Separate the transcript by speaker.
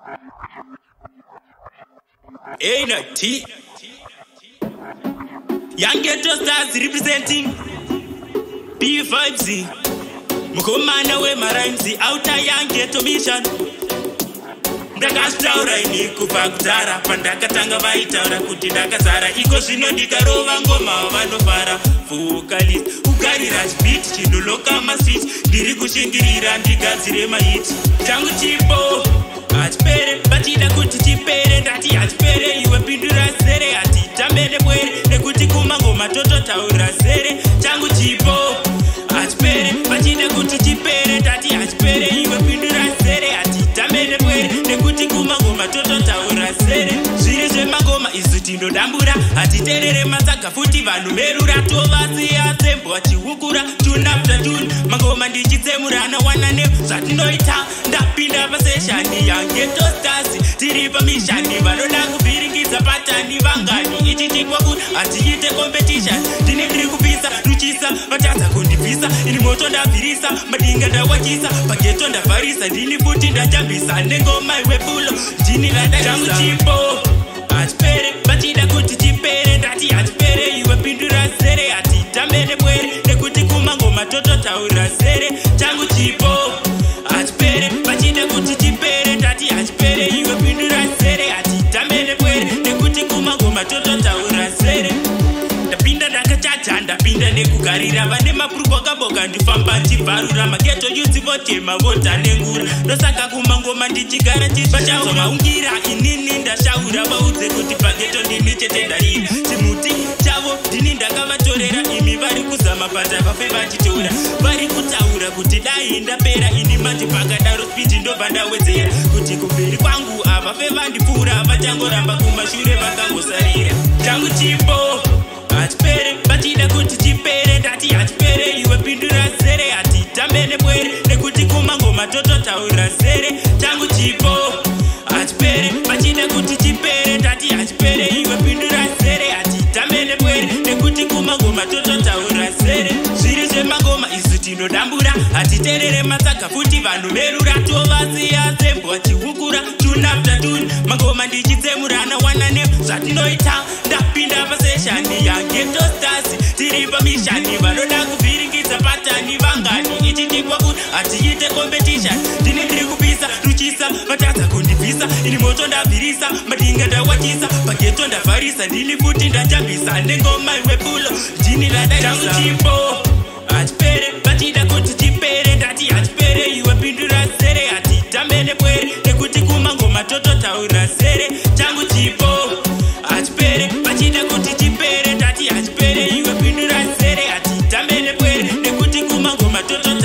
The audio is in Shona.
Speaker 1: Ain't T. Young Ghetto Stars representing P5Z. Mukomana we marines outer Young Ghetto mission. Ndakastaura ini kubva kudhara pandakatanga vaitaura kuti ndakazara iko zvino ndikarova ngoma vanofara vocalist ugarira beat chinoloka maswitch ndiri kushingirira ndigadzire mahit changu chipo hatipere vachida kuti chipere ndati hatipere iwe pindura zere hatitambe nebwere nekuti kumangoma tototaura zere changu chipo hatipere vachida kuti chipere ndati hatipere iwe pindura zere hatitambe nebwere nekuti kumangoma tototaura zere zviri zvemangoma isu tinodambura hatiterere matsaga futi vanhu merura tovasiya sembo vachihukura tune after tune mangoma ndichitsemurana wanane zvatinoita ndapinda paseshani Young Ghetto Stars tiri pamishani vanoda kuvhiringidza patani vangani ichitikwa kuti hatiite competition ndine ndiri kupisa ruchisa vatadza kundibvisa ini moto ndabvirisa madinga ndawachisa pageto ndavharisa ndini futi ndachambisa nengoma iwebulo ndini radachangu chipo hatipere vachida kuti chipere ndati hatipere iwe pindura zere hatitambe nebwere nekuti kumangoma tototaura zere changu chipo hatipere vachida kuti chipere ndati hatipere iwe pindura zere hatitambe nebwere nekuti kumangoma tototaura zere ndapinda ndakachacha ndapinda nekugarira vane mapurukwa akaboka ndifamba chibvarura mageto yudzi votema votanengura ndosaka kumangoma ndichigara chivachazomaungira inini ndashaura vaudze kuti pageto ndini chete ndarira chimuti chavo ndini ndakavatorera imi vari kuzama pata vafe vachitora vari kutaura kuti dai ndapera ini manje pakadaro spidi ndobva ndawedzera kuti kumberi kwangu avafe vandipfuura vachangoramba kumashure vakangosarira changu chipo hatipere vachida kuti chipere ndati hatipere iwe pindura zere hatitambe nebwere nekuti kumangoma tototaura zere changu chipo hatipere vachida kuti chipere ndati hatipere iwe pindura zere hatitambe nebwere nekuti kumangoma tototaura zere zviri zvemangoma isu tinodambura hatiterere matsaga futi vanhu merura tovasiya sembo vachihukura tune after tune mangoma ndichitsemurana wanane zvatinoita ndapinda paseshani Young Ghetto Stars tiri pamishani vanoda kuvhiringidza patani vangani ichitikwa kuti hatiite competition ndini ndiri kupisa ruchisa vatadza kundibvisa ini moto ndabvirisa madinga ndawachisa pageto ndavharisa ndini futi ndachambisa nengoma iwebulo ndini radachangu chipo hatipere vachida kuti chipere ndati hatipere iwe pindura zere hatitambe nebwere nekuti kumangoma tototaura zere changu chipo hatipere vachida kuti chipere ndati hatipere iwe pindura zere hatitambe nebwere nekuti kumangoma tototaura